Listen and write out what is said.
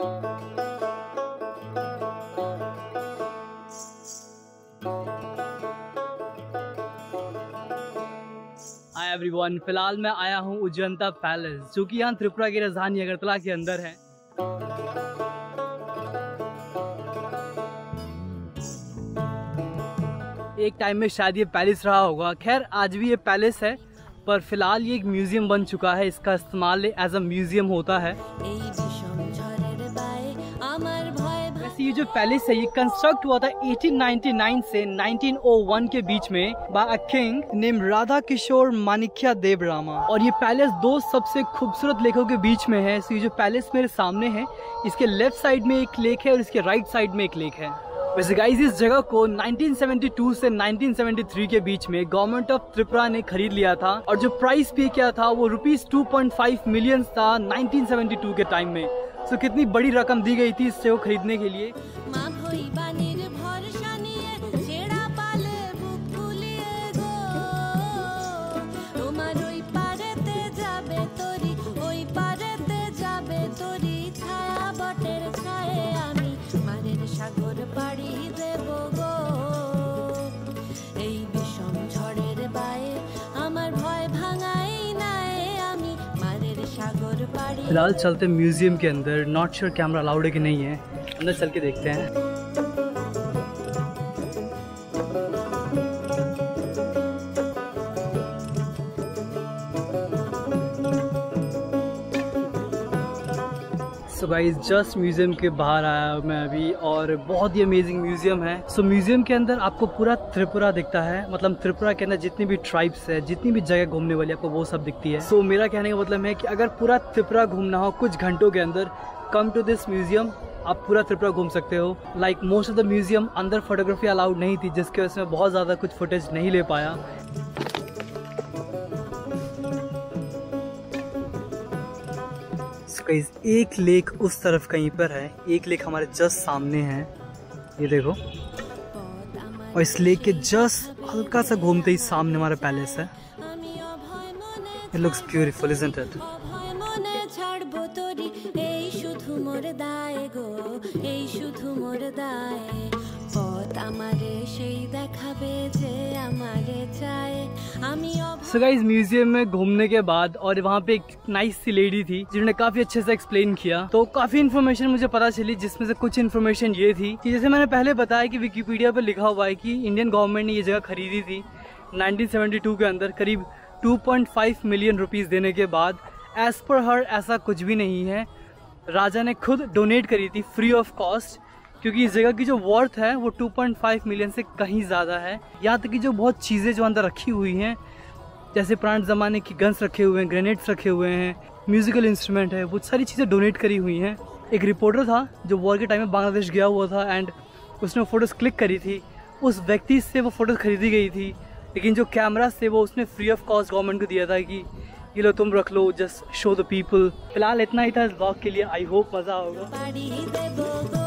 Hi everyone, फिलहाल मैं आया हूँ अजंता पैलेस, जो कि यहाँ त्रिपुरा की राजधानी अगरतला के अंदर है। एक टाइम में शायद ये पैलेस रहा होगा। खैर आज भी ये पैलेस है, पर फिलहाल ये एक म्यूजियम बन चुका है। इसका इस्तेमाल एज अ म्यूजियम होता है। वैसे ये जो पैलेस है ये कंस्ट्रक्ट हुआ था 1899 से 1901 के बीच में by a king name Radha Kishore Manikya Dev Rama. और ये पैलेस दो सबसे खूबसूरत लेकों के बीच में है। ये जो पैलेस मेरे सामने है, इसके लेफ्ट साइड में एक लेक है और इसके राइट साइड में एक लेक है। वैसे गाइस इस जगह को 1972 से 1973 के बीच में गवर्नमेंट ऑफ त्रिपुरा ने खरीद लिया था, और जो प्राइस पे किया था वो ₹2.5 मिलियन था 1972 के टाइम में। तो कितनी बड़ी रकम दी गई थी इस जगह को खरीदने के लिए। फिलहाल चलते म्यूजियम के अंदर। नॉट श्योर कैमरा अलाउड है कि नहीं है, अंदर चल के देखते हैं। सो गाइस जस्ट म्यूजियम के बाहर आया मैं अभी, और बहुत ही अमेजिंग म्यूजियम है। सो म्यूजियम के अंदर आपको पूरा त्रिपुरा दिखता है, मतलब त्रिपुरा के अंदर जितनी भी ट्राइब्स है, जितनी भी जगह घूमने वाली आपको वो सब दिखती है। सो मेरा कहने का मतलब है कि अगर पूरा त्रिपुरा घूमना हो कुछ घंटों के अंदर, कम टू दिस म्यूजियम, आप पूरा त्रिपुरा घूम सकते हो। Like most of the museum अंदर फोटोग्राफी अलाउड नहीं थी, जिसकी वजह से मैं बहुत ज़्यादा कुछ फुटेज नहीं ले पाया। एक लेक उस तरफ कहीं पर है, एक लेक हमारे जस्ट सामने है, ये देखो। और इस लेक के जस्ट हल्का सा घूमते ही सामने हमारा पैलेस है। It looks beautiful, isn't it? So guys museum में घूमने के बाद, और वहाँ पे एक नाइस सी लेडी थी जिन्होंने काफी अच्छे से एक्सप्लेन किया, तो काफी इन्फॉर्मेशन मुझे पता चली, जिसमें से कुछ इन्फॉर्मेशन ये थी कि जैसे मैंने पहले बताया कि विकिपीडिया पर लिखा हुआ है कि इंडियन गवर्नमेंट ने ये जगह खरीदी थी 1972 के अंदर करीब 2.5 मिलियन रुपीस देने के बाद। एज पर हर ऐसा कुछ भी नहीं है, राजा ने खुद डोनेट करी थी फ्री ऑफ कॉस्ट, क्योंकि इस जगह की जो वर्थ है वो 2.5 मिलियन से कहीं ज़्यादा है। यहाँ तक कि जो बहुत चीज़ें जो अंदर रखी हुई हैं, जैसे पुराने ज़माने की गन्स रखे हुए हैं, ग्रेनेड्स रखे हुए हैं, म्यूज़िकल इंस्ट्रूमेंट है, वो सारी चीज़ें डोनेट करी हुई हैं। एक रिपोर्टर था जो वॉर के टाइम में बांग्लादेश गया हुआ था, एंड उसने फ़ोटोज़ क्लिक करी थी। उस व्यक्ति से वो फ़ोटोज़ खरीदी गई थी, लेकिन जो कैमरास थे वो उसने फ्री ऑफ कॉस्ट गवर्नमेंट को दिया था कि ये लो तुम रख लो, जस्ट शो द पीपल। फिलहाल इतना ही था इस ब्लॉग के लिए। आई होप मज़ा होगा।